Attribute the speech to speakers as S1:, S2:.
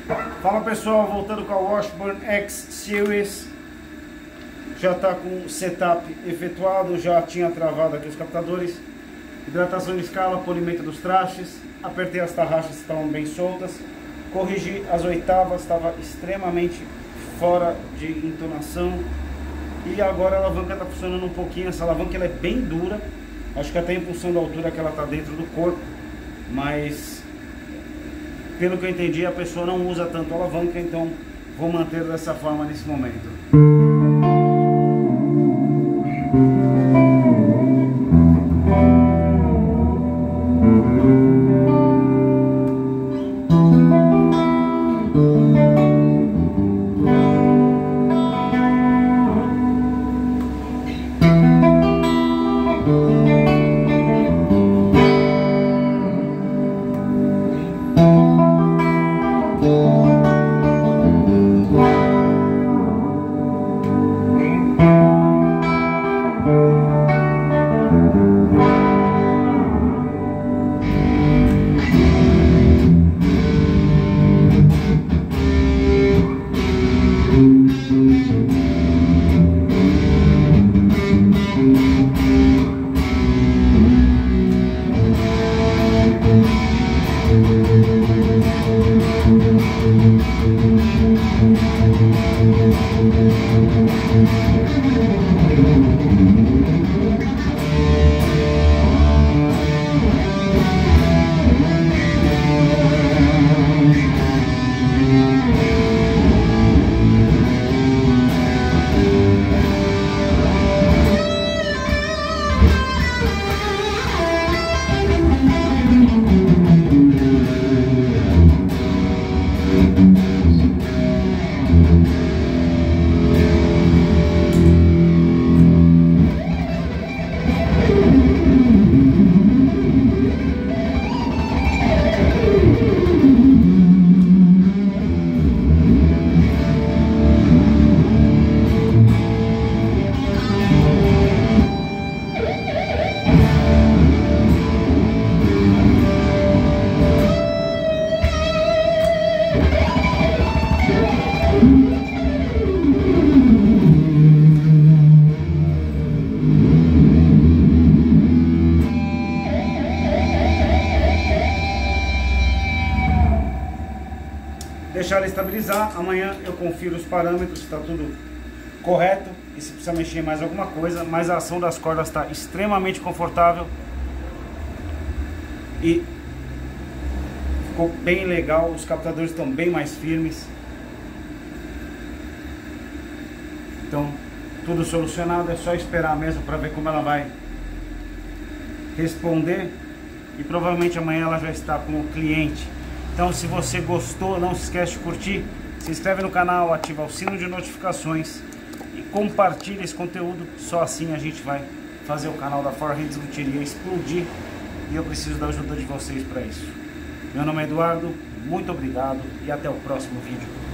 S1: Fala pessoal, voltando com a Washburn X Series. Já está com o setup efetuado, já tinha travado aqui os captadores. Hidratação de escala, polimento dos trastes. Apertei as tarraxas que estavam bem soltas. Corrigi as oitavas, estava extremamente fora de entonação. E agora a alavanca está funcionando um pouquinho. Essa alavanca ela é bem dura. Acho que até em função da altura que ela está dentro do corpo. Mas pelo que eu entendi, a pessoa não usa tanto a alavanca, então vou manter dessa forma nesse momento. Deixar ela estabilizar, amanhã eu confiro os parâmetros, está tudo correto e se precisa mexer mais alguma coisa, mas a ação das cordas está extremamente confortável e ficou bem legal, os captadores estão bem mais firmes, então tudo solucionado, é só esperar mesmo para ver como ela vai responder e provavelmente amanhã ela já está com o cliente. Então, se você gostou, não se esquece de curtir, se inscreve no canal, ativa o sino de notificações e compartilha esse conteúdo. Só assim a gente vai fazer o canal da For Hands Luthieria explodir e eu preciso da ajuda de vocês para isso. Meu nome é Eduardo, muito obrigado e até o próximo vídeo.